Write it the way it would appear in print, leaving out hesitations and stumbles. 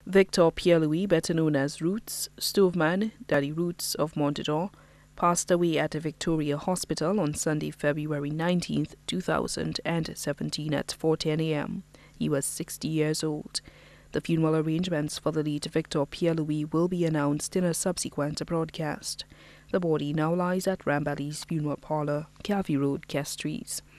Victor Pierre Louis, better known as Roots, Stoveman, Daddy Roots of Montador, passed away at a Victoria hospital on Sunday, February 19, 2017 at 4:10 a.m. He was 60 years old. The funeral arrangements for the late Victor Pierre Louis will be announced in a subsequent broadcast. The body now lies at Rambally's Funeral Parlour, Calvi Road, Castries.